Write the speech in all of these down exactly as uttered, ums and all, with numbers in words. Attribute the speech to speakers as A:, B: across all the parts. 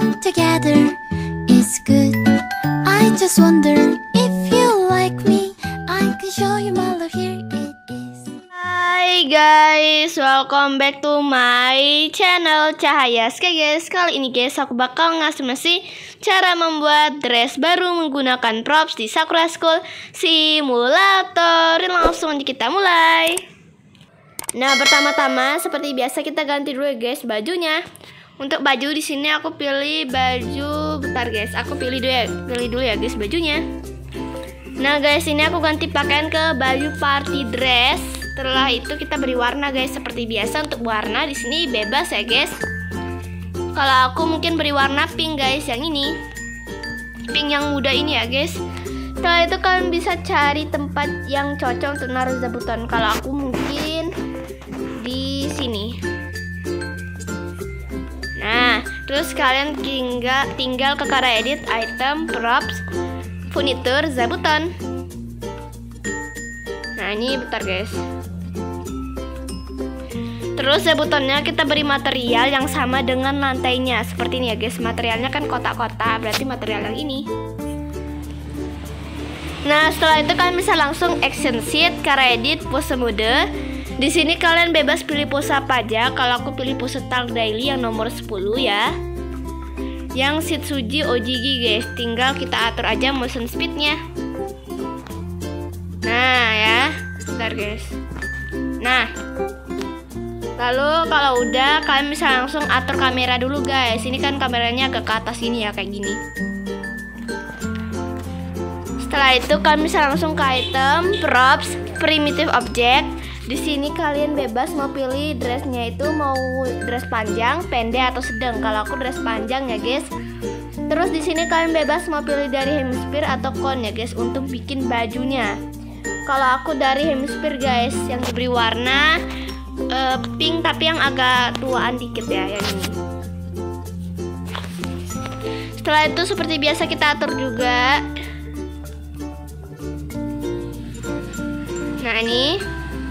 A: together is good. I just wonder if you like me. I can show you my love, here it is.
B: Hai guys, welcome back to my channel Cahaya Sky guys. Kali ini guys aku bakal ngasih masih cara membuat dress baru menggunakan props di Sakura School Simulator. Langsung aja kita mulai. Nah, pertama-tama seperti biasa kita ganti dulu ya guys bajunya. Untuk baju di sini aku pilih baju, bentar guys, aku pilih dulu ya, pilih dulu ya guys bajunya. Nah guys, ini aku ganti pakaian ke baju party dress. Setelah itu kita beri warna guys seperti biasa. Untuk warna di sini bebas ya guys. Kalau aku mungkin beri warna pink guys, yang ini. Pink yang muda ini ya guys. Setelah itu kalian bisa cari tempat yang cocok untuk naruh zabuton. Kalau aku mungkin di sini. Nah, terus kalian tinggal tinggal ke cara edit, item, props, furniture, zabuton. Nah, ini bentar guys. Terus zabutonnya kita beri material yang sama dengan lantainya. Seperti ini ya guys. Materialnya kan kotak-kotak, berarti material yang ini. Nah, setelah itu kalian bisa langsung action sheet, cara edit, pose mode. Di sini kalian bebas pilih pose apa aja. Kalau aku pilih pose Talk Daily yang nomor sepuluh ya. Yang Shitsuji Ojigi guys. Tinggal kita atur aja motion speednya. Nah ya, bentar guys. Nah, lalu kalau udah kalian bisa langsung atur kamera dulu guys. Ini kan kameranya agak ke atas ini ya, kayak gini. Setelah itu kalian bisa langsung ke item, props, primitive object. Di sini kalian bebas mau pilih dressnya itu mau dress panjang, pendek atau sedang. Kalau aku dress panjang ya guys. Terus di sini kalian bebas mau pilih dari hemisphere atau cone ya guys untuk bikin bajunya. Kalau aku dari hemisphere guys, yang diberi warna uh, pink tapi yang agak tuaan dikit ya, yang ini. Setelah itu seperti biasa kita atur juga. Nah ini.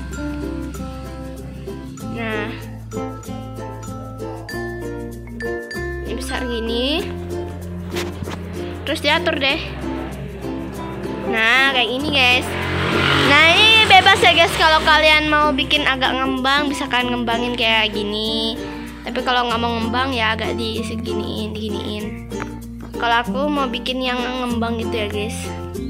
B: Nah, ini besar gini. Terus diatur deh. Nah, kayak ini guys. Nah, ini bebas ya guys. Kalau kalian mau bikin agak ngembang, bisa kalian ngembangin kayak gini. Tapi kalau nggak mau ngembang ya agak di seginiin, diginiin. Kalau aku mau bikin yang ngembang gitu ya guys.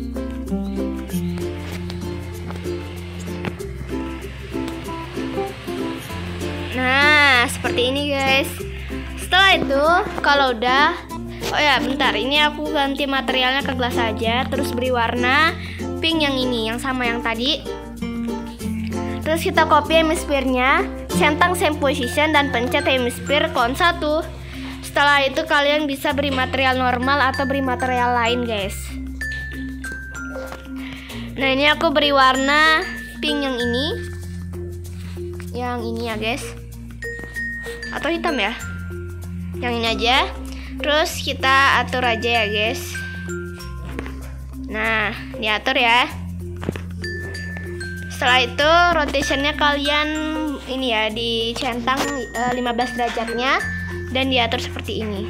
B: Nah, seperti ini guys. Setelah itu, kalau udah, oh ya bentar, ini aku ganti materialnya ke gelas aja. Terus beri warna pink yang ini, yang sama yang tadi. Terus kita copy hemisphere-nya, centang same position dan pencet hemisphere clone satu. Setelah itu kalian bisa beri material normal atau beri material lain guys. Nah, ini aku beri warna pink yang ini. Yang ini ya guys. Atau hitam ya, yang ini aja. Terus kita atur aja ya guys. Nah, diatur ya. Setelah itu rotationnya kalian ini ya, dicentang e, lima belas derajatnya dan diatur seperti ini.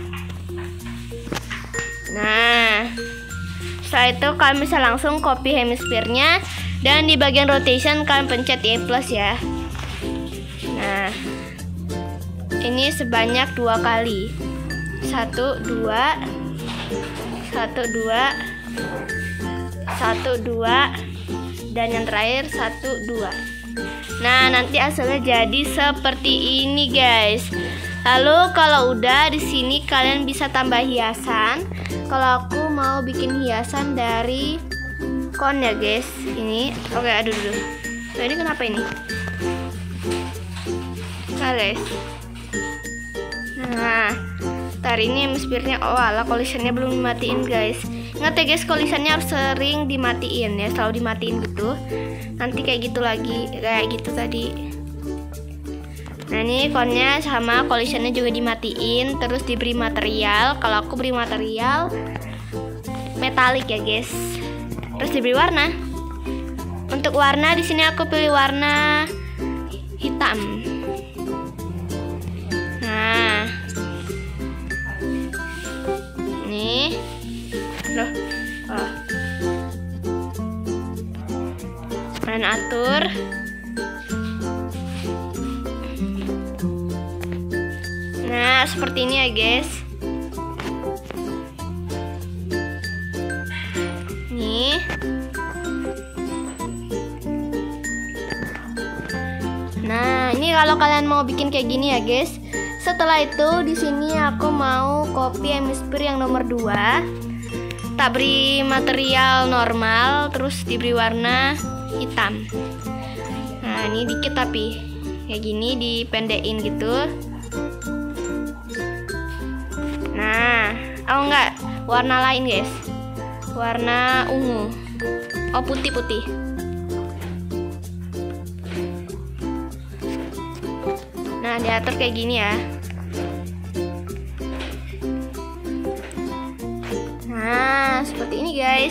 B: Nah, setelah itu kalian bisa langsung copy hemisphere-nya dan di bagian rotation kalian pencet Y plus ya. Nah, ini sebanyak dua kali. Satu, dua, satu, dua, satu, dua, dan yang terakhir satu, dua. Nah, nanti hasilnya jadi seperti ini guys. Lalu kalau udah di sini kalian bisa tambah hiasan. Kalau aku mau bikin hiasan dari cone ya guys. Ini, oke, aduh dulu. Nah, ini kenapa ini? Nah guys. Nah, ntar ini hemisphere-nya, oh ala collision-nya belum dimatiin guys. Ingat ya guys, collision-nya harus sering dimatiin ya, selalu dimatiin gitu. Nanti kayak gitu lagi, kayak gitu tadi. Nah ini cone-nya sama, collision-nya juga dimatiin. Terus diberi material, kalau aku beri material metalik ya guys. Terus diberi warna. Untuk warna di sini aku pilih warna hitam. Nah, Loh. Oh. Kalian atur. Nah, seperti ini ya guys. Nih. Nah, ini kalau kalian mau bikin kayak gini ya guys. Setelah itu di sini aku mau copy hemisphere yang nomor dua. Tak beri material normal, terus diberi warna hitam. Nah, ini dikit tapi kayak gini dipendekin gitu. Nah, oh enggak, warna lain guys. Warna ungu. Oh, putih-putih. Nah, diatur kayak gini ya. Nah, seperti ini guys.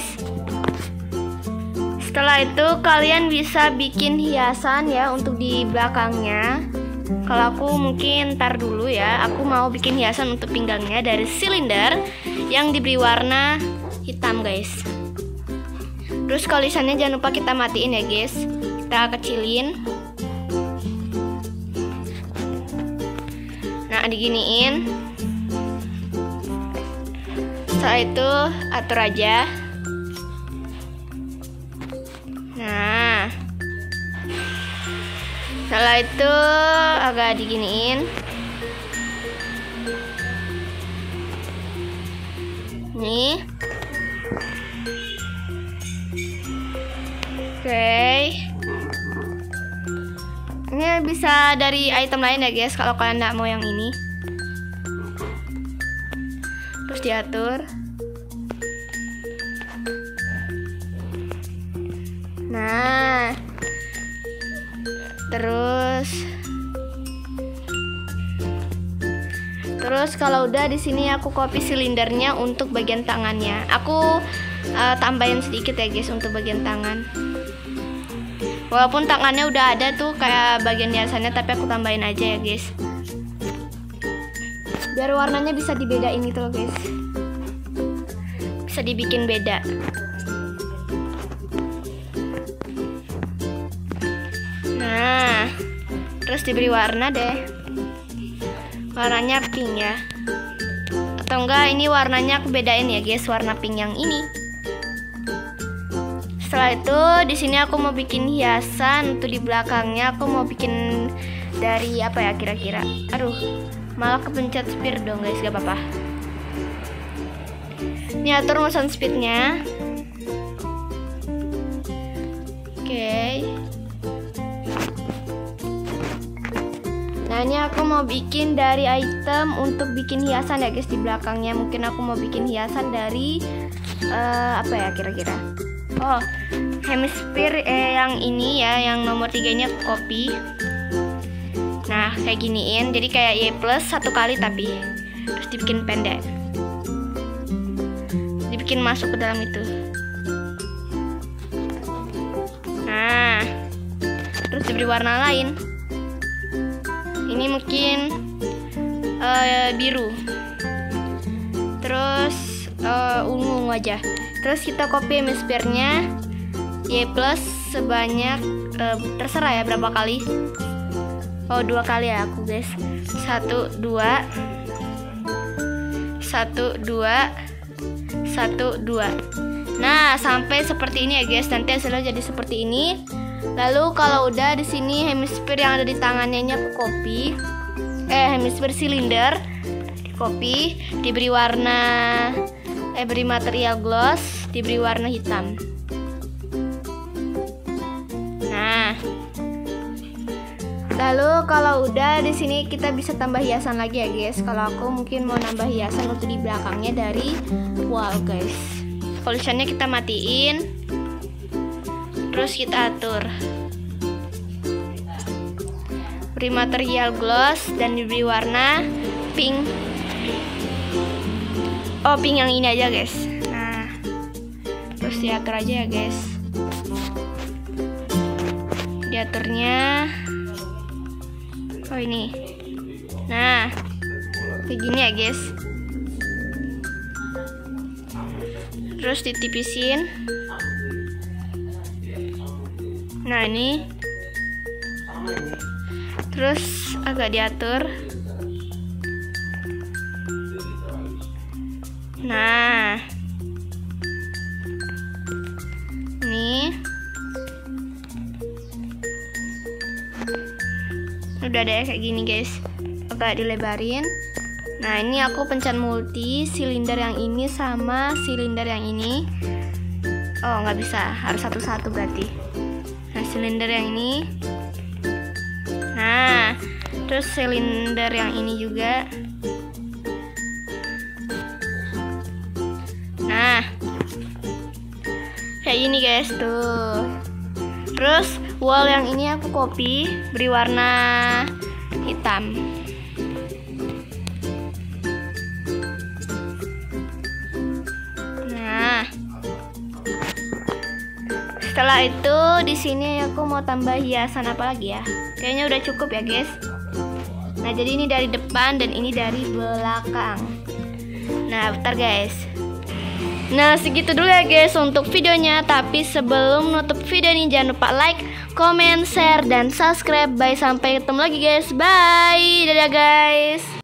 B: Setelah itu kalian bisa bikin hiasan ya untuk di belakangnya. Kalau aku mungkin ntar dulu ya. Aku mau bikin hiasan untuk pinggangnya dari silinder yang diberi warna hitam guys. Terus kalau lisannya jangan lupa kita matiin ya guys. Kita kecilin. Nah, diginiin. Setelah itu atur aja. Nah, setelah itu agak diginiin. Nih. Oke. Ini bisa dari item lain ya guys, kalau kalian nggak mau yang ini. Terus diatur. Nah, terus terus kalau udah di sini aku copy silindernya untuk bagian tangannya. Aku uh, tambahin sedikit ya guys untuk bagian tangan. Walaupun tangannya udah ada tuh kayak bagian hiasannya, tapi aku tambahin aja ya guys. Biar warnanya bisa dibedain gitu loh guys. Bisa dibikin beda. Nah, terus diberi warna deh. Warnanya pink ya. Atau enggak ini warnanya aku bedain ya guys, warna pink yang ini. Setelah itu di sini aku mau bikin hiasan untuk di belakangnya. Aku mau bikin dari apa ya kira-kira? Aduh, malah kepencet speed dong guys, gak apa-apa. Ini atur motion speednya. Oke. Okay. Nah, ini aku mau bikin dari item untuk bikin hiasan ya guys di belakangnya. Mungkin aku mau bikin hiasan dari uh, apa ya kira-kira? Oh, hemisphere eh, yang ini ya, yang nomor tiga ini aku copy. Nah, kayak giniin. Jadi kayak Y plus satu kali tapi terus dibikin pendek. Dibikin masuk ke dalam itu. Nah, terus diberi warna lain. Ini mungkin uh, biru. Terus uh, ungu aja. Terus kita copy hemisphere-nya Y plus sebanyak uh, terserah ya berapa kali. Oh, dua kali ya aku guys. Satu, dua. Satu, dua. Satu, dua. Nah, sampai seperti ini ya guys. Nanti hasilnya jadi seperti ini. Lalu kalau udah di sini hemisphere yang ada di tangannya ini aku copy. Eh, hemisphere silinder di copy, diberi warna eh beri material gloss, diberi warna hitam. Nah, lalu kalau udah di sini kita bisa tambah hiasan lagi ya guys. Kalau aku mungkin mau nambah hiasan untuk di belakangnya dari wall guys. Polishannya kita matiin. Terus kita atur. Beri material gloss dan diberi warna pink. Oh, pink yang ini aja guys. Nah, terus diatur aja ya guys. Diaturnya oh ini. Nah, kayak gini ya guys. terus ditipisin. Nah ini, terus agak diatur. Nah ini udah deh kayak gini guys, agak dilebarin. Nah ini aku pencet multi, silinder yang ini sama silinder yang ini. Oh nggak bisa, harus satu-satu berarti. Nah silinder yang ini. Nah terus silinder yang ini juga. Nah kayak gini guys tuh. Terus wall yang ini aku copy, beri warna hitam. Setelah itu di sini aku mau tambah hiasan apa lagi ya? Kayaknya udah cukup ya guys. Nah jadi ini dari depan dan ini dari belakang. Nah bentar guys. Nah segitu dulu ya guys untuk videonya. Tapi sebelum nutup video ini jangan lupa like, comment, share, dan subscribe. Bye, sampai ketemu lagi guys. Bye, dadah guys.